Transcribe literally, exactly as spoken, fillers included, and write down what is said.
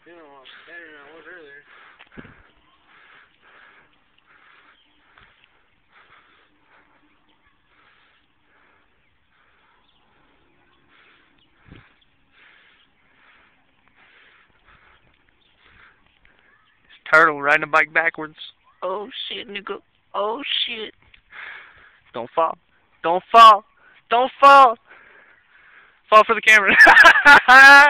You know, I'm better than I was earlier. Turtle riding a bike backwards. Oh shit, nigga. Oh shit. Don't fall. Don't fall. Don't fall. Fall for the camera.